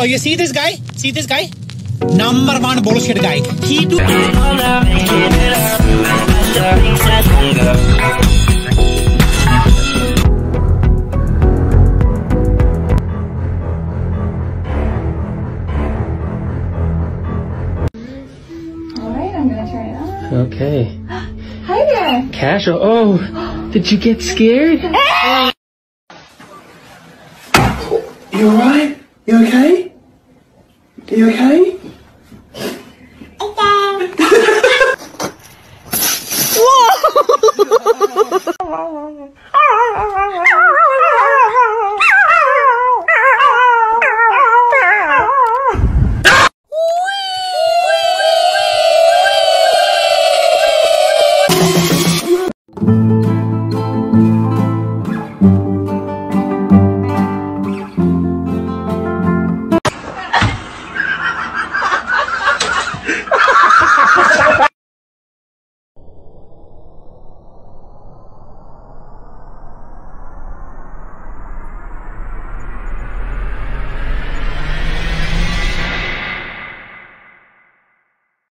Oh, you see this guy? See this guy? Number one bullshit guy. He do. Alright, I'm gonna turn it on. Okay. Hi there! Casual. Oh, did you get scared? You alright? You okay? You okay?